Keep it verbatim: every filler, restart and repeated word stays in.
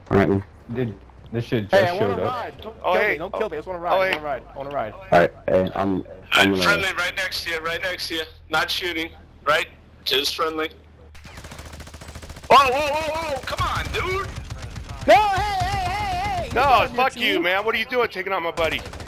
Alright. Did this shit just Hey, I showed wanna up? ride. Don't Oh, kill hey. me. Don't Oh. kill me. I just wanna ride. Oh, I hey. wanna ride. I wanna ride. Alright, hey, I'm... I'm gonna... Friendly right next to you, right next to you. Not shooting, right? Just friendly. Whoa, whoa, whoa, whoa! Come on, dude! No, hey, hey, hey, hey! No, fuck you, man. What are you doing taking out my buddy?